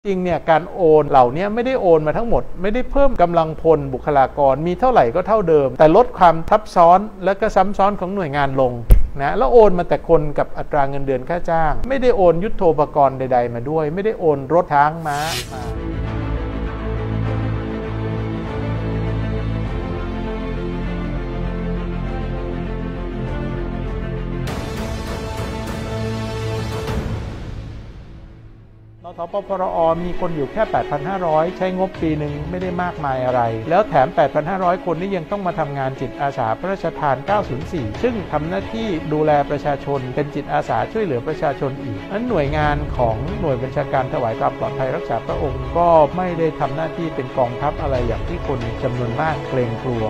จริงเนี่ยการโอนเหล่านี้ไม่ได้โอนมาทั้งหมดไม่ได้เพิ่มกำลังพลบุคลากรมีเท่าไหร่ก็เท่าเดิมแต่ลดความทับซ้อนและก็ซ้ำซ้อนของหน่วยงานลงนะแล้วโอนมาแต่คนกับอัตราเงินเดือนค่าจ้างไม่ได้โอนยุทโธปกรณ์ใดๆมาด้วยไม่ได้โอนรถช้างม้ามานทปปรอมีคนอยู่แค่ 8,500 ใช้งบปีหนึ่งไม่ได้มากมายอะไรแล้วแถม 8,500 คนนี้ยังต้องมาทำงานจิตอาสาพระราชทาน 904 ซึ่งทำหน้าที่ดูแลประชาชนเป็นจิตอาสาช่วยเหลือประชาชนอีกนั้นหน่วยงานของหน่วยบัญชาการถวายความปลอดภัยรักษาพระองค์ก็ไม่ได้ทำหน้าที่เป็นกองทัพอะไรอย่างที่คนจำนวนมากเกรงกลัว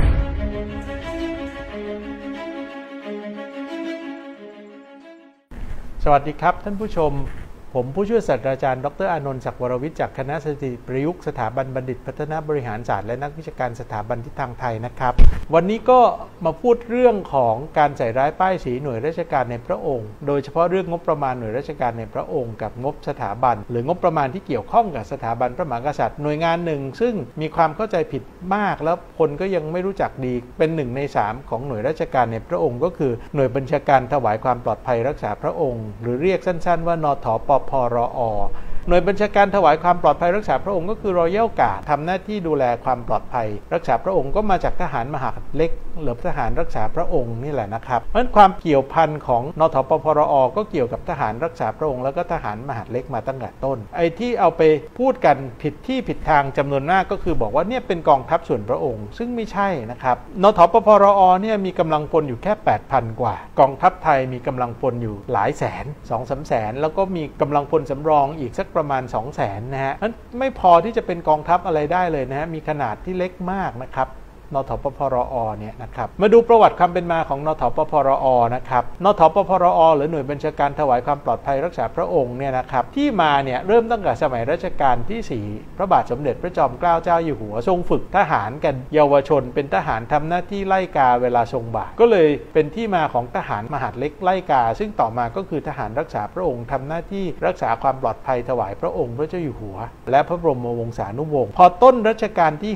สวัสดีครับท่านผู้ชมผมผู้ช่วยศาสตราจารย์ดร.อานนท์ ศักดิ์วรวิทย์จากคณะสถิติประยุกต์สถาบันบัณฑิตพัฒนาบริหารศาสตร์และนักวิชาการสถาบันทิศทางไทยนะครับวันนี้ก็มาพูดเรื่องของการใส่ร้ายป้ายสีหน่วยราชการในพระองค์โดยเฉพาะเรื่องงบประมาณหน่วยราชการในพระองค์กับงบสถาบันหรืองบประมาณที่เกี่ยวข้องกับสถาบันพระมหากษัตริย์หน่วยงานหนึ่งซึ่งมีความเข้าใจผิดมากแล้วคนก็ยังไม่รู้จักดีเป็น1 ใน 3ของหน่วยราชการในพระองค์ก็คือหน่วยบัญชาการถวายความปลอดภัยรักษาพระองค์หรือเรียกสั้นๆว่านทปปรอหน่วยบัญชาการถวายความปลอดภัยรักษาพระองค์ก็คือ Royal Guard ทำหน้าที่ดูแลความปลอดภัยรักษาพระองค์ก็มาจากทหารมหาดเล็กหรือทหารรักษาพระองค์นี่แหละนะครับเพราะฉะนั้นความเกี่ยวพันของนทปปรอก็เกี่ยวกับทหารรักษาพระองค์แล้วก็ทหารมหาดเล็กมาตั้งแต่ต้นไอ้ที่เอาไปพูดกันผิดที่ผิดทางจำนวนมากก็คือบอกว่าเนี่ยเป็นกองทัพส่วนพระองค์ซึ่งไม่ใช่นะครับนทปปรอเนี่ยมีกำลังพลอยู่แค่ 8,000 กว่ากองทัพไทยมีกำลังพลอยู่หลายแสน 2-3 แสนแล้วก็มีกำลังพลสำรองอีกสักประมาณ 200,000 นะฮะนั้นไม่พอที่จะเป็นกองทัพอะไรได้เลยนะฮะมีขนาดที่เล็กมากนะครับนทปปรอเนี่ยนะครับมาดูประวัติความเป็นมาของนทปปรอนะครับนทปปรอหรือหน่วยบัญชาการถวายความปลอดภัยรักษาพระองค์เนี่ยนะครับที่มาเนี่ยเริ่มตั้งแต่สมัยรัชกาลที่4พระบาทสมเด็จพระจอมเกล้าเจ้าอยู่หัวทรงฝึกทหารกันเยาวชนเป็นทหารทำหน้าที่ไล่กาเวลาทรงบาทก็เลยเป็นที่มาของทหารมหาดเล็กไล่กาซึ่งต่อมาก็คือทหารรักษาพระองค์ทำหน้าที่รักษาความปลอดภัยถวายพระองค์พระเจ้าอยู่หัวและพระบรมวงศานุวงศ์พอต้นรัชกาลที่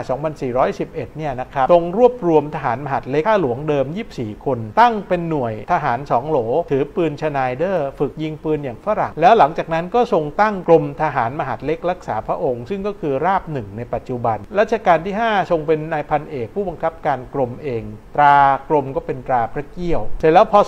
5 2411เนี่ยนะครับทรงรวบรวมทหารมหาดเล็กข้าหลวงเดิม24 คนตั้งเป็นหน่วยทหาร2 โหลถือปืนชไนเดอร์ฝึกยิงปืนอย่างฝรั่งแล้วหลังจากนั้นก็ทรงตั้งกรมทหารมหาดเล็กรักษาพระองค์ซึ่งก็คือราบ1ในปัจจุบันรัชกาลที่5ทรงเป็นนายพันเอกผู้บังคับการกรมเองตรากรมก็เป็นตราพระเกี้ยวเสร็จแล้วพอ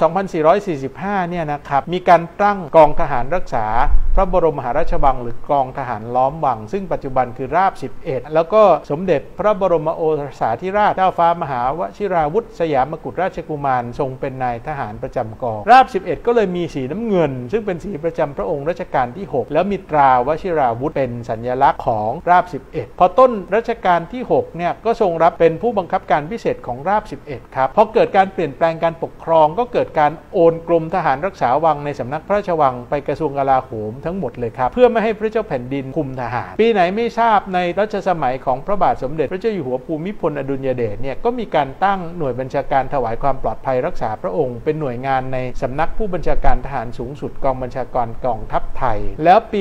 2445 เนี่ยนะครับมีการตั้งกองทหารรักษาพระบรมมหาราชวังหรือกองทหารล้อมวังซึ่งปัจจุบันคือราบ11แล้วก็สมเด็จพระบรมโอรสาธิราชเจ้าฟ้ามหาวชิราวุธสยามกุฎราชกุมารทรงเป็นนายทหารประจำกองราบ11ก็เลยมีสีน้ำเงินซึ่งเป็นสีประจำพระองค์รัชกาลที่6แล้วมีตราวชิราวุธเป็นสัญลักษณ์ของราบ11พอต้นรัชกาลที่6เนี่ยก็ทรงรับเป็นผู้บังคับการพิเศษของราบ11ครับพอเกิดการเปลี่ยนแปลงการปกครองก็เกิดการโอนกรมทหารรักษาวังในสำนักพระราชวังไปกระทรวงกลาโหมทั้งหมดเลยครับเพื่อไม่ให้พระเจ้าแผ่นดินคุมทหารปีไหนไม่ทราบในรัชสมัยของพระบาทสมเด็จพระเจ้าอยู่หัวภูมิพลอดุลยเดชเนี่ยก็มีการตั้งหน่วยบัญชาการถวายความปลอดภัยรักษาพระองค์เป็นหน่วยงานในสำนักผู้บัญชาการทหารสูงสุดกองบัญชาการกองทัพไทยแล้วปี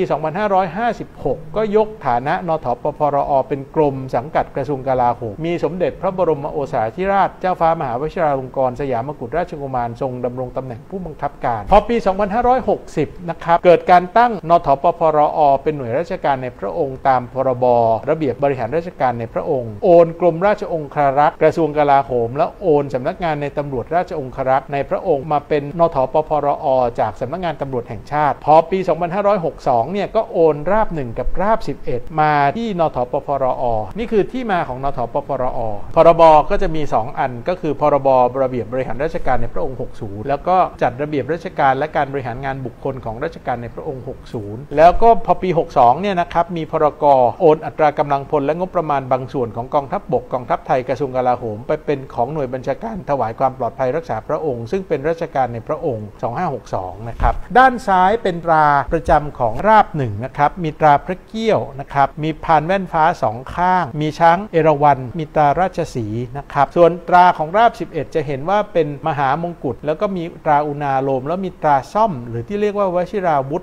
2556 ก็ยกฐานะนทปปรอเป็นกรมสังกัดกระทรวงกลาโหมมีสมเด็จพระบรมโอรสาธิราชเจ้าฟ้ามหาวชิราลงกรณ์สยามกุฎราชกุมารทรงดำรงตำแหน่งผู้บังคับการพอปี 2560 นะครับเกิดการตั้งนทปปรอเป็นหน่วยราชการในพระองค์ตามพรบระเบียบบริหารราชการในพระองค์โอนกรมราชองครักษ์กระทรวงกลาโหมและโอนสำนักงานในตำรวจราชองครักษ์ในพระองค์มาเป็นนทปปรอจากสำนักงานตำรวจแห่งชาติพอปี 2562 เนี่ยก็โอนราบ1กับราบ11มาที่นทปปรอนี่คือที่มาของนทปปรอพรบก็จะมี2อันก็คือพรบระเบียบบริหารราชการในพระองค์60แล้วก็จัดระเบียบราชการและการบริหารงานบุคคลของราชการในพระองค์60แล้วก็พอปี62เนี่ยนะครับมีพรกโอนอัตรากำลังพลและงบประมาณบางส่วนของกองทัพบกกองทัพไทยกระทรวงกลาโหมไปเป็นของหน่วยบัญชาการถวายความปลอดภัยรักษาพระองค์ซึ่งเป็นราชการในพระองค์2562นะครับด้านซ้ายเป็นตราประจำของราบ1นะครับมีตราพระเกี้ยวนะครับมีพานแว่นฟ้า2ข้างมีช้างเอราวัณมีตราราชสีห์นะครับส่วนตราของราบ11จะเห็นว่าเป็นมหามงกุฎแล้วก็มีตราอุณาโลมแล้วมีตราซ่อมหรือที่เรียกว่าวชิราวุธนะฮะเ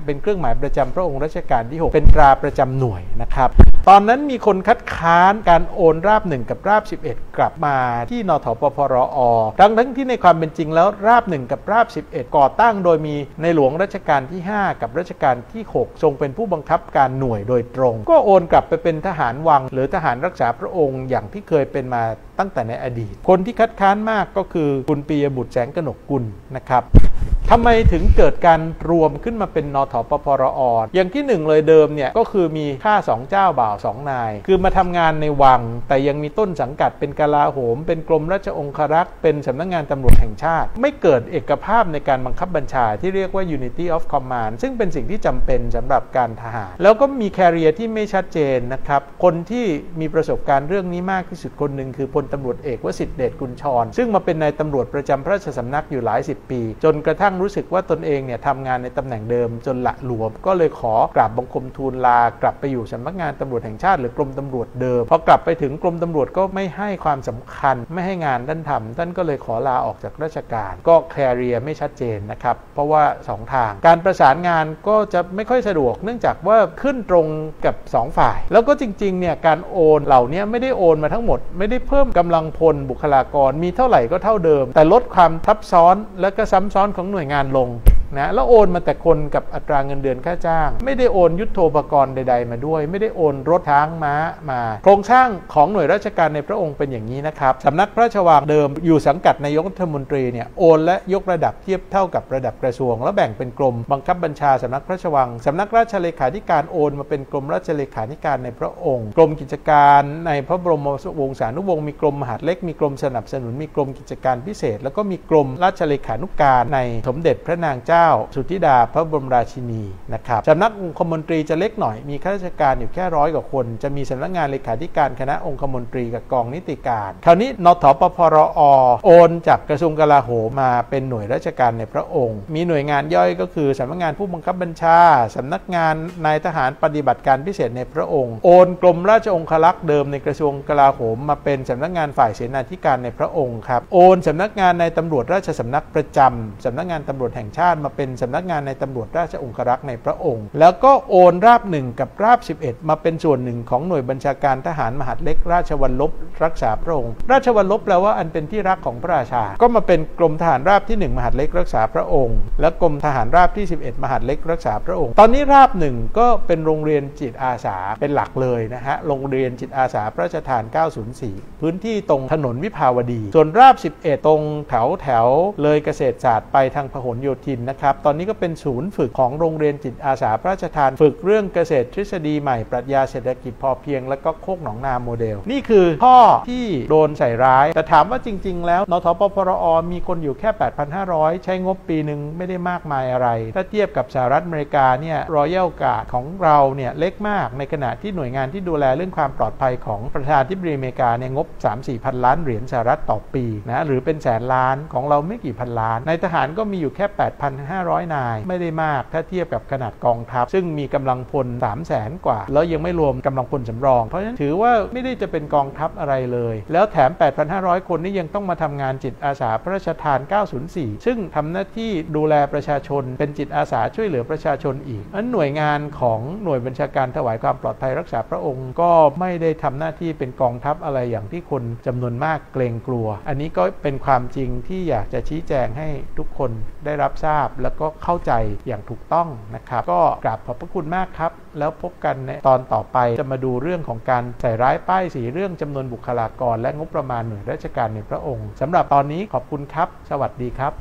เป็นเครื่องหมายประจำพระองค์รัชกาลที่ 6เป็นตราประจำหน่วยนะครับตอนนั้นมีคนคัดค้านการโอนราบ1กับราบ11กลับมาที่นทปพรอทั้งที่ในความเป็นจริงแล้วราบ1กับราบ11ก่อตั้งโดยมีในหลวงรัชกาลที่5กับรัชกาลที่6ทรงเป็นผู้บังคับการหน่วยโดยตรงก็โอนกลับไปเป็นทหารวังหรือทหารรักษาพระองค์อย่างที่เคยเป็นมาตั้งแต่ในอดีตคนที่คัดค้านมากก็คือคุณปิยบุตรแสงกนกกุลนะครับทำไมถึงเกิดการรวมขึ้นมาเป็นนทปพรออย่างที่1เลยเดิมเนี่ยก็คือมีข้า2เจ้าบ่าว2นายคือมาทำงานในวังแต่ยังมีต้นสังกัดเป็นกลาโหมเป็นกรมราชองครักษ์เป็นสำนักงานตำรวจแห่งชาติไม่เกิดเอกภาพในการบังคับบัญชาที่เรียกว่า Unity of Command ซึ่งเป็นสิ่งที่จำเป็นสำหรับการทหารแล้วก็มีแคเรียที่ไม่ชัดเจนนะครับคนที่มีประสบการณ์เรื่องนี้มากที่สุดคนหนึ่งคือพลตำรวจเอกวสิทธิเดชกุลชรซึ่งมาเป็นนายตำรวจประจำพระราชสำนักอยู่หลาย10 ปีจนกระทั่งรู้สึกว่าตนเองเนี่ยทำงานในตำแหน่งเดิมจนละหลวมก็เลยขอกราบบังคมทูลลากลับไปอยู่สำนักงานตำรวจแห่งชาติหรือกรมตำรวจเดิมพอกลับไปถึงกรมตำรวจก็ไม่ให้ความสำคัญไม่ให้งานท่านทำท่านก็เลยขอลาออกจากราชการก็แคเรียไม่ชัดเจนนะครับเพราะว่า2ทางการประสานงานก็จะไม่ค่อยสะดวกเนื่องจากว่าขึ้นตรงกับ2ฝ่ายแล้วก็จริงๆเนี่ยการโอนเหล่านี้ไม่ได้โอนมาทั้งหมดไม่ได้เพิ่มกำลังพลบุคลากรมีเท่าไหร่ก็เท่าเดิมแต่ลดความทับซ้อนและก็ซ้ำซ้อนของหน่วยงานลงนะแล้วโอนมาแต่คนกับอัตราเงินเดือนค่าจ้างไม่ได้โอนยุทโธปกรณ์ใดๆมาด้วยไม่ได้โอนรถช้างม้ามาโครงสร้างของหน่วยราชการในพระองค์เป็นอย่างนี้นะครับสำนักพระราชวังเดิมอยู่สังกัดนายกรัฐมนตรีเนี่ยโอนและยกระดับเทียบเท่ากับระดับกระทรวงแล้วแบ่งเป็นกรมบังคับบัญชาสำนักพระราชวังสำนักราชเลขาธิการโอนมาเป็นกรมราชเลขาธิการในพระองค์กรมกิจการในพระบรมวงศานุวงศ์มีกรมมหาดเล็กมีกรมสนับสนุนมีกรมกิจการพิเศษแล้วก็มีกรมราชเลขานุการในสมเด็จพระนางเจ้าสุธิดาพระบรมราชินีนะครับสำนักองคมนตรีจะเล็กหน่อยมีข้าราชการอยู่แค่100 กว่าคนจะมีสำนักงานเลขาธิการคณะองคมนตรีกับกองนิติการคราวนี้นทปพรอโอนจากกระทรวงกลาโหมมาเป็นหน่วยราชการในพระองค์มีหน่วยงานย่อยก็คือสำนักงานผู้บังคับบัญชาสำนักงานนายทหารปฏิบัติการพิเศษในพระองค์โอนกรมราชองครักษ์เดิมในกระทรวงกลาโหมมาเป็นสำนักงานฝ่ายเสนาธิการในพระองค์ครับโอนสำนักงานในตำรวจราชสำนักประจำสำนักงานตำรวจแห่งชาติมาเป็นสำนักงานในตำรวจราชองครักษ์ในพระองค์แล้วก็โอนราบ1กับราบ11มาเป็นส่วนหนึ่งของหน่วยบัญชาการทหารมหาดเล็กราชวัลลบรักษาพระองค์ราชวัลลบแปลว่าอันเป็นที่รักของพระราชาก็มาเป็นกรมทหารราบที่1มหาดเล็กรักษาพระองค์และกรมทหารราบที่11มหาดเล็กรักษาพระองค์ตอนนี้ราบ1ก็เป็นโรงเรียนจิตอาสาเป็นหลักเลยนะฮะโรงเรียนจิตอาสาพระราชทาน904พื้นที่ตรงถนนวิภาวดีส่วนราบ11ตรงแถวเลยเกษตรศาสตร์ไปทางพหลโยธินนะครับตอนนี้ก็เป็นศูนย์ฝึกของโรงเรียนจิตอาสาพระราชทานฝึกเรื่องเกษตรทฤษฎีใหม่ปรัชญาเศรษฐกิจพอเพียงและก็โคกหนองนาโมเดลนี่คือข้อที่โดนใส่ร้ายแต่ถามว่าจริงๆแล้วนทปพรอมีคนอยู่แค่ 8,500 ใช้งบปีหนึ่งไม่ได้มากมายอะไรถ้าเทียบกับสหรัฐอเมริกาเนี่ยรอยัลการ์ดของเราเนี่ยเล็กมากในขณะที่หน่วยงานที่ดูแลเรื่องความปลอดภัยของประธานาธิบดีอเมริกาเนี่ยงบ 3-4 พันล้านเหรียญสหรัฐต่อปีนะหรือเป็นแสนล้านของเราไม่กี่พันล้านในทหารก็มีอยู่แค่ 8,500 นายไม่ได้มากถ้าเทียบกับขนาดกองทัพซึ่งมีกำลังพล 300,000 กว่าแล้วยังไม่รวมกำลังพลสำรองเพราะฉะนั้นถือว่าไม่ได้จะเป็นกองทัพอะไรเลยแล้วแถม 8,500 คนนี้ยังต้องมาทำงานจิตอาสาพระราชทาน904ซึ่งทำหน้าที่ดูแลประชาชนเป็นจิตอาสาช่วยเหลือประชาชนอีกนั้นหน่วยงานของหน่วยบัญชาการถวายความปลอดภัยรักษาพระองค์ก็ไม่ได้ทำหน้าที่เป็นกองทัพอะไรอย่างที่คนจำนวนมากเกรงกลัวอันนี้ก็เป็นความจริงที่อยากจะชี้แจงให้ทุกคนได้รับทราบแล้วก็เข้าใจอย่างถูกต้องนะครับก็กราบขอบพระคุณมากครับแล้วพบกันในตอนต่อไปจะมาดูเรื่องของการใส่ร้ายป้ายสีเรื่องจำนวนบุคลากรและงบประมาณหน่วยราชการในพระองค์สำหรับตอนนี้ขอบคุณครับสวัสดีครับ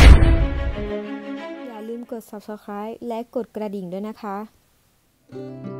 อย่าลืมกด Subscribe และกดกระดิ่งด้วยนะคะ